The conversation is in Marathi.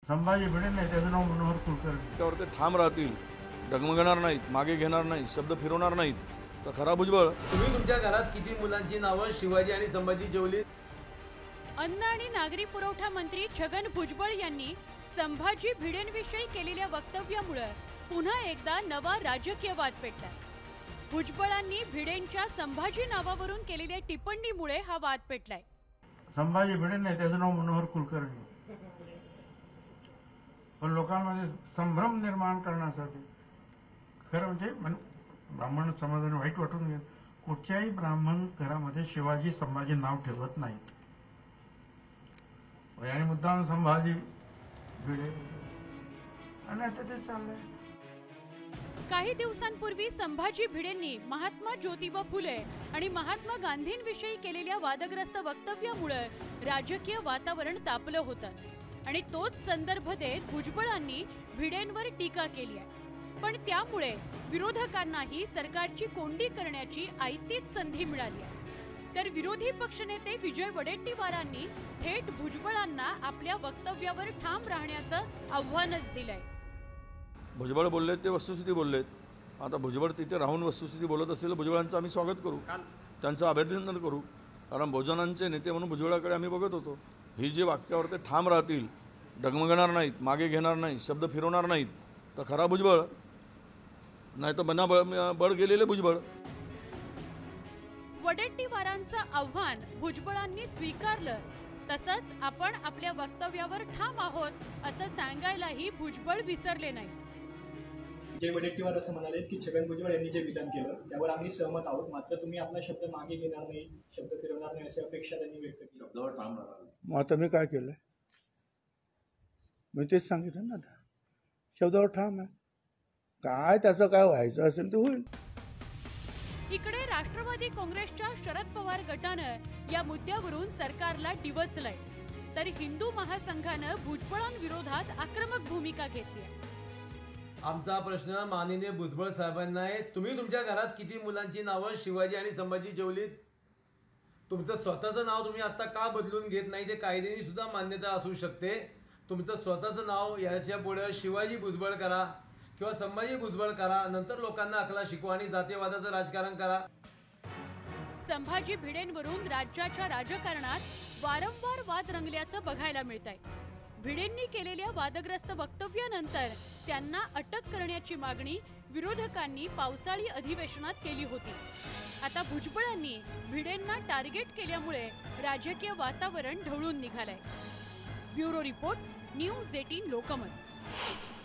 संभाजी भिडे नाही, त्याचं नाव मनोहर कुलकर्णी. त्यावर ते ठाम राहतील, डगमगणार नाहीत, मागे घेणार नाहीत, शब्द फिरवणार नाहीत, तर खरा भुजबळ. तुम्ही तुमच्या घरात किती मुलांची नावं शिवाजी आणि संभाजी जेवली? अन्न आणि नागरी पुरवठा मंत्री छगन भुजबळ यांनी संभाजी भिडेंविषयी केलेल्या वक्तव्यामुळे पुन्हा एकदा नवा राजकीय वाद पेटला. भुजबळांनी भिडेंच्या संभाजी नावावरून केलेल्या टिप्पणीमुळे हा वाद पेटलाय. संभाजी भिडे नाही, त्याचं नाव मनोहर कुलकर्णी. पण लोकांमध्ये संभ्रम निर्माण करण्यासाठी खरं म्हणजे ब्राह्मण समाजाने वाईट वाटून घेत, कुठच्याही ब्राह्मण घरामध्ये शिवाजी संभाजी नाव ठेवत नाहीत. आणि मुद्दाम संभाजी भिडे आणि आता ते चाललंय. काही दिवसांपूर्वी संभाजी भिडेंनी महात्मा ज्योतिबा फुले आणि महात्मा गांधींविषयी केलेल्या वादग्रस्त वक्तव्यामुळे राजकीय वातावरण तापलं होतं आणि तोच संदर्भ देत भुजबळांनी भिडेंवर टीका केली आहे. पण त्यामुळे विरोधकांनाही सरकारची कोंडी करण्याची आयतीच संधी मिळाली आहे. तर विरोधी पक्षनेते विजय वडेट्टीवारांनी थेट भुजबळांना आपल्या वक्तव्यावर ठाम राहण्याचं आव्हानच दिलंय. भुजबळ बोललेत ते वस्तुस्थिती बोललेत. आता भुजबळ तिथे राहून वस्तुस्थिती बोलत असेल, भुजबळांचं आम्ही स्वागत करू, त्यांचं अभिनंदन करू. कारण बहुजनांचे नेते म्हणून भुजबळाकडे आम्ही बघत होतो. ही जे वाक्यावर ते ठाम राहतील, डगमगणार नाहीत, मागे घेणार नाहीत, शब्द फिरवणार नाहीत, तर खरा भुजबळ, नाही तर बना बळ गेलेले भुजबळ. वडेट्टीवारांचं आव्हान भुजबळांनी स्वीकारलं. तसंच आपण आपल्या वक्तव्यावर ठाम आहोत असं सांगायलाही भुजबळ विसरले नाही. विजय वडेट्टीवार असं म्हणाले की छगन भुजबळ यांनी जे विधान केलं त्यावर आम्ही सहमत आहोत, मात्र तुम्ही आपला शब्द मागे घेणार नाही, शब्द फिरवणार नाही अशी अपेक्षा त्यांनी व्यक्त केली. शब्दावर ठाम राहणार. मग आता मी काय केलंय? मी तेच सांगितलं ना, आता शब्दावर ठाम आहे. काय त्याचं काय व्हायचं असेल ते होईल. इकडे राष्ट्रवादी काँग्रेसच्या शरद पवार गटानं या मुद्द्यावरून सरकारला डिवचलंय, तर हिंदू महासंघानं भुजबळांविरोधात आक्रमक भूमिका घेतली आहे. आमचा प्रश्न माननीय भुजबळ साहेबांना आहे, तुम्ही तुमच्या घरात किती मुलांची नावं शिवाजी आणि संभाजी जेवलीत? तुमचं स्वतःचं नाव तुम्ही आता का बदलून घेत नाही? ते कायद्याने सुद्धा मान्यता असू शकते. तुमचं स्वतःचं नाव याच्या पुढे शिवाजी भुजबळ करा किंवा संभाजी भुजबळ करा, नंतर लोकांना अकला शिकवा आणि जातीयवादाचं राजकारण करा. संभाजी भिडेंवरून राज्याच्या राजकारणात वारंवार वाद रंगल्याचं बघायला मिळतंय. भिडेंनी केलेल्या वादग्रस्त वक्तव्यानंतर त्यांना अटक करण्याची मागणी विरोधकांनी पावसाळी अधिवेशनात केली होती. आता भुजबळांनी भिडेंना टार्गेट केल्यामुळे राजकीय वातावरण ढवळून निघालंय. Bureau report, news 18 Lokmat.